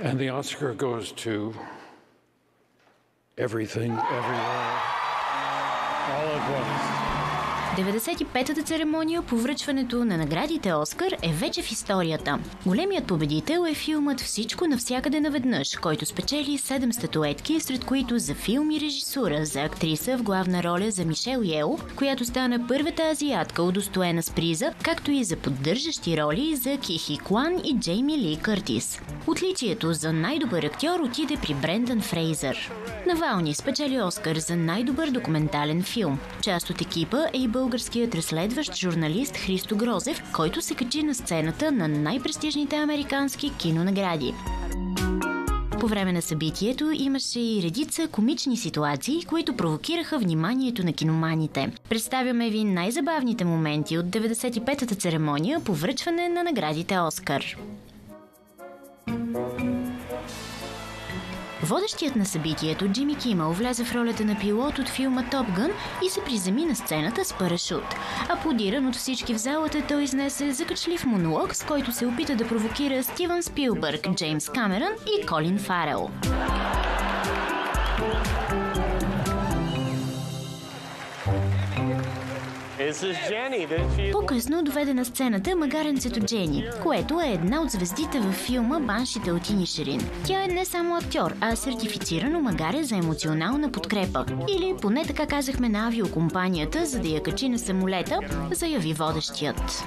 And the Oscar goes to Everything, Everywhere, All at Once. 95-та церемония по връчването на наградите Оскар е вече в историята. Големият победител е филмът «Всичко навсякъде наведнъж», който спечели 7 статуетки, сред които за филм и режисура, за актриса в главна роля за Мишел Йео, която стана първата азиатка удостоена с приза, както и за поддържащи роли за Ки Хи Куан и Джейми Ли Къртис. Отличието за най-добър актьор отиде при Брендан Фрейзър. Навални спечели Оскар за най-добър документален филм. Част от екипа е и българският разследващ журналист Христо Грозев, който се качи на сцената на най-престижните американски кинонагради. По време на събитието имаше и редица комични ситуации, които провокираха вниманието на киноманите. Представяме ви най-забавните моменти от 95-та церемония по връчване на наградите Оскар. Водещият на събитието Джими Кимъл влезе в ролята на пилот от филма Топ Гън и се приземи на сцената с парашут. Аплодиран от всички в залата, той изнесе закачлив монолог, с който се опита да провокира Стивън Спилбърг, Джеймс Камерън и Колин Фарел. По-късно доведе на сцената магаренцето Джени, което е една от звездите във филма Баншите от Инишерин. Тя е не само актьор, а сертифицирано магаре за емоционална подкрепа. Или поне така казахме на авиокомпанията, за да я качи на самолета, заяви водещият.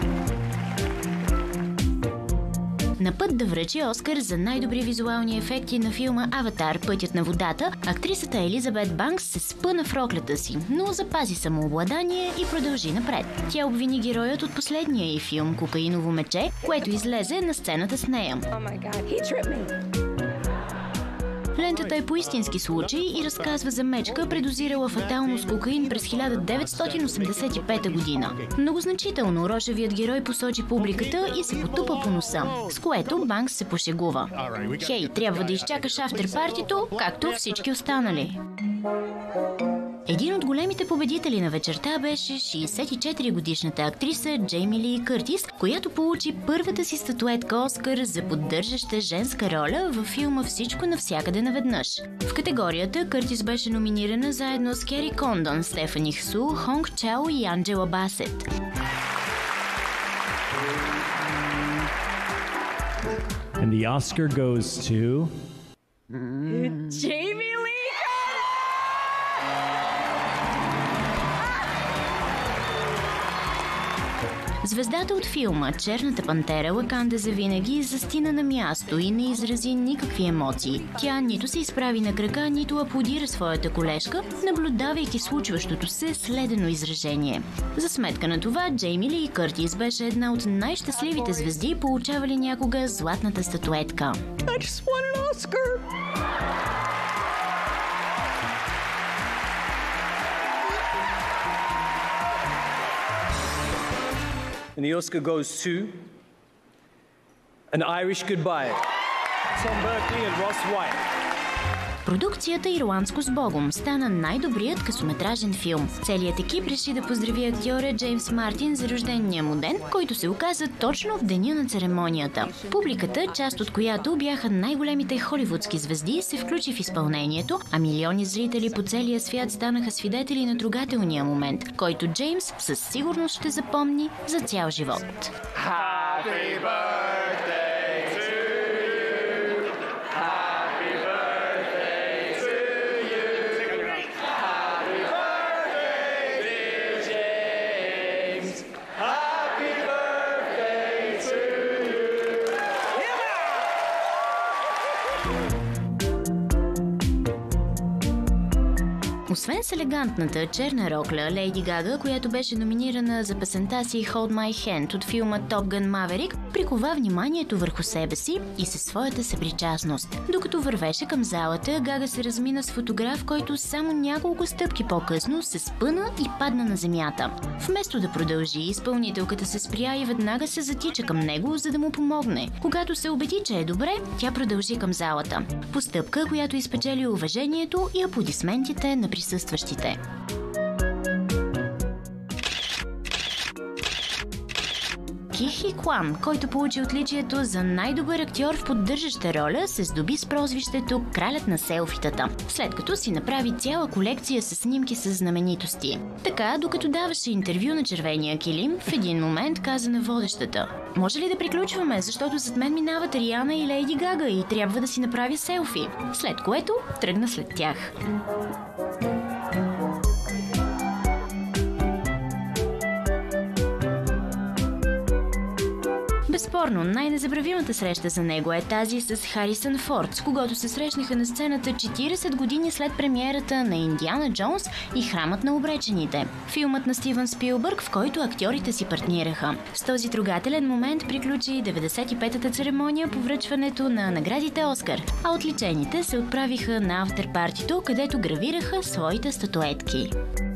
На път да връчи Оскар за най-добри визуални ефекти на филма «Аватар. Пътят на водата», актрисата Елизабет Банкс се спъна в роклята си, но запази самообладание и продължи напред. Тя обвини героят от последния й филм «Кокаиново мече», което излезе на сцената с нея. Лентата е по истински случай и разказва за мечка, предозирала фатално с кокаин през 1985 година. Многозначително рожевият герой посочи публиката и се потупа по носа, с което Банкс се пошегува. Хей, трябва да изчакаш афтерпартито, както всички останали. Един от големите победители на вечерта беше 64-годишната актриса Джейми Ли Къртис, която получи първата си статуетка Оскар за поддържаща женска роля във филма «Всичко навсякъде наведнъж». В категорията Къртис беше номинирана заедно с Кери Кондон, Стефани Хсу, Хонг Чао и Анджела Басет. And the Oscar goes to... Jamie Lee! Звездата от филма «Черната пантера» Лаканда завинаги застина на място и не изрази никакви емоции. Тя нито се изправи на крака, нито аплодира своята колежка, наблюдавайки случващото се с ледено изражение. За сметка на това, Джейми Ли Къртис беше една от най-щастливите звезди, получавали някога златната статуетка. And the Oscar goes to An Irish Goodbye, Tom Berkeley and Ross White. Продукцията «Ирландско с Богом» стана най-добрият късометражен филм. Целият екип реши да поздрави актьора Джеймс Мартин за рождения му ден, който се оказа точно в деня на церемонията. Публиката, част от която бяха най-големите холивудски звезди, се включи в изпълнението, а милиони зрители по целия свят станаха свидетели на трогателния момент, който Джеймс със сигурност ще запомни за цял живот. Happy birthday to you. Happy birthday to you. Happy birthday, dear James. Happy birthday to you. Освен с елегантната черна рокля, Лейди Гага, която беше номинирана за песента си Hold My Hand от филма Top Gun Maverick, прикова вниманието върху себе си и със своята съпричастност. Докато вървеше към залата, Гага се размина с фотограф, който само няколко стъпки по-късно се спъна и падна на земята. Вместо да продължи, изпълнителката се спря и веднага се затича към него, за да му помогне. Когато се убеди, че е добре, тя продължи към залата. Постъпка, която изпечели уважението и аплодисментите на присъстващите. Ки Хи Куан, който получи отличието за най-добър актьор в поддържаща роля, се здоби с прозвището Кралят на селфитата, след като си направи цяла колекция с снимки с знаменитости. Така, докато даваше интервю на червения килим, в един момент каза на водещата: "Може ли да приключваме, защото зад мен минават Риана и Лейди Гага и трябва да си направя селфи", след което тръгна след тях. Безспорно, най-незабравимата среща за него е тази с Харисън Форд, с когото се срещнаха на сцената 40 години след премиерата на Индиана Джонс и Храмът на обречените, филмът на Стивън Спилбърг, в който актьорите си партнираха. С този трогателен момент приключи 95-та церемония по връчването на наградите Оскар, а отличените се отправиха на афтерпартито, където гравираха своите статуетки.